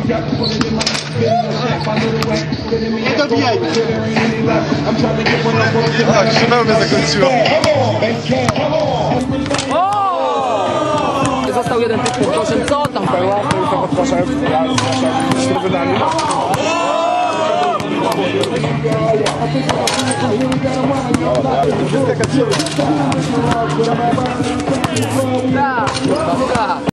Nie dobijajmy. Tak, szybko mnie zakończyło. Został jeden punkt pod koszem, co tam? Tylko pod koszem, z trybunami. Tak,